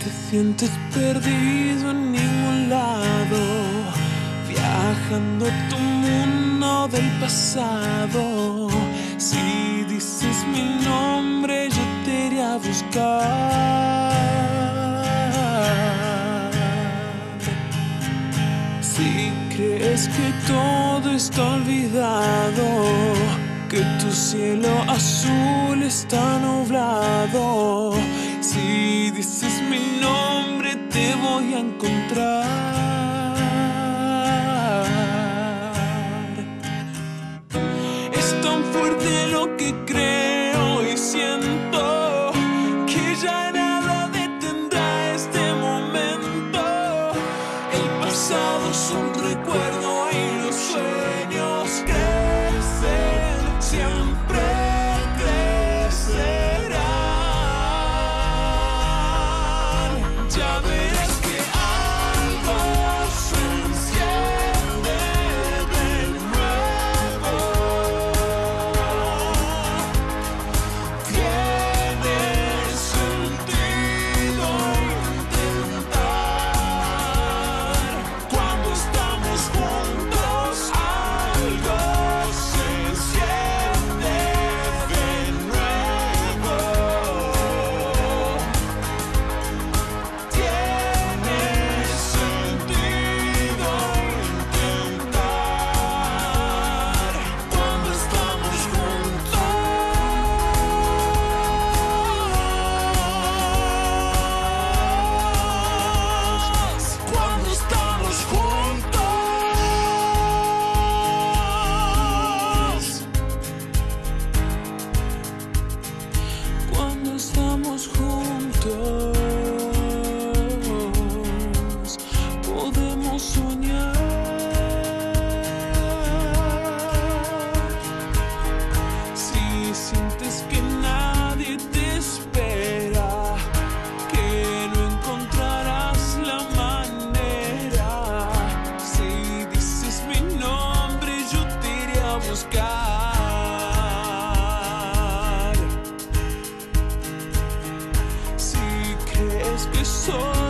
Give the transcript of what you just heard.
te sientes perdido en ningún lado, viajando a tu mundo del pasado. Si dices mi nombre, yo te iré a buscar. Si crees que todo está olvidado, que tu cielo azul está nublado, si dices mi nombre te voy a encontrar. Es tan fuerte lo que creo y siento que ya nada detendrá este momento. El pasado es un recuerdo y los sueños crecen, siempre crecerán. Ya verás que algo se enciende de nuevo. Tiene sentido intentar. Cuando estamos juntos, algo se enciende de nuevo. Tiene sentido intentar. Cuando estamos juntos. Cuando estamos juntos. Cuando estamos juntos, podemos soñar. Si sientes que nadie te espera, que no encontrarás la manera, si dices mi nombre yo te iré a buscar. Si crees que soy